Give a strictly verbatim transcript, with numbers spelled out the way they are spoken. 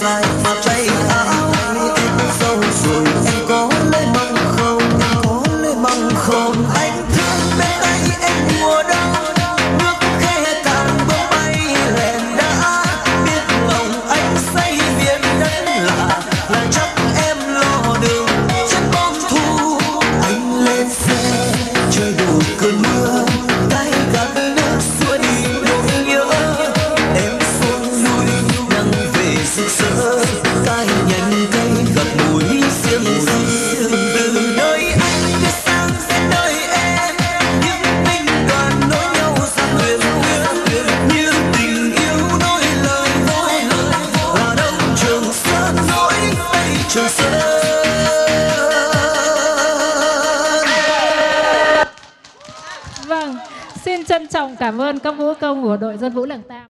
vai mà tay áo em dâu rồi em có lấy mong không, có lấy mong không. Anh thương bên tay em mùa đông, nước khe càng bông bay lẹn đã biết lòng anh say biển đất lạ là chắc em lo đường chân bom thu. Anh lên xe chơi đủ cơn mưa, tay gạt nước xua đi nỗi nhớ. Em xuống núi nắng về rực rỡ, tay nhận cây gặt mùi riêng riêng. Từ nơi anh biết sang sẽ nơi em, những tình đoàn nối nhau sang nguyện nguyện như tình yêu đôi lời đôi lời. Là Đông Trường Sơn nối Tây Trường Sơn. Vâng, xin trân trọng cảm ơn các vũ công của đội dân vũ Làng Tam.